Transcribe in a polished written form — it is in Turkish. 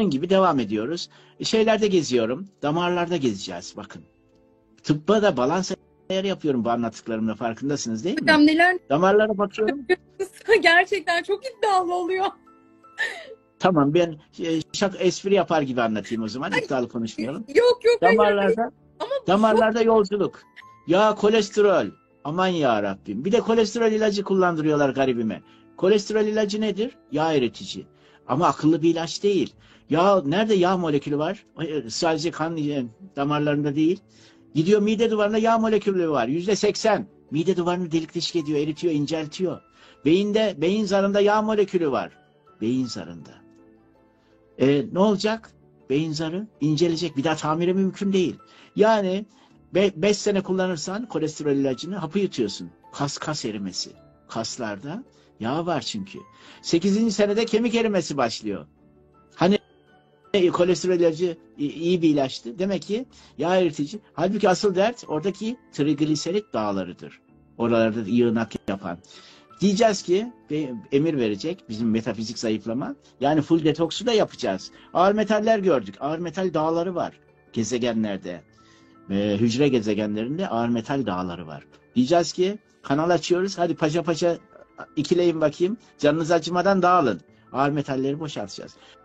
Onun gibi devam ediyoruz. Şeylerde geziyorum. Damarlarda gezeceğiz bakın. Tıbba da balans ayarı yapıyorum bu anlattıklarımda, farkındasınız değil mi? Hocam neler Damarlara bakıyorum. gerçekten çok iddialı oluyor. Tamam, ben espri yapar gibi anlatayım o zaman. Ay, İddialı konuşmayalım. yok yok, hayır hayır. Damarlarda Ama çok damarlarda yolculuk. Ya kolesterol. Aman ya Rabbim. Bir de kolesterol ilacı kullandırıyorlar garibime. Kolesterol ilacı nedir? Yağ eritici. Ama akıllı bir ilaç değil. Ya nerede yağ molekülü var? Sadece kan damarlarında değil. Gidiyor mide duvarında yağ molekülü var. %80. Mide duvarını delik deşik ediyor, eritiyor, inceltiyor. Beyinde, beyin zarında yağ molekülü var. Beyin zarında. Ne olacak? Beyin zarı incelecek. Bir daha tamiri mümkün değil. Yani 5 sene kullanırsan kolesterol ilacını, hapı yutuyorsun. Kas erimesi. Kaslarda yağ var çünkü. 8. senede kemik erimesi başlıyor. Hani kolesterol ilacı iyi bir ilaçtı. Demek ki yağ eritici. Halbuki asıl dert oradaki trigliserit dağlarıdır. Oralarda yığınak yapan. Diyeceğiz ki emir verecek bizim metafizik zayıflama. Yani full detoksu da yapacağız. Ağır metaller gördük. Ağır metal dağları var gezegenlerde. Hücre gezegenlerinde ağır metal dağları var. Diyeceğiz ki kanal açıyoruz. Hadi paşa paşa ikileyin bakayım. Canınız acımadan dağılın. Ağır metalleri boşaltacağız.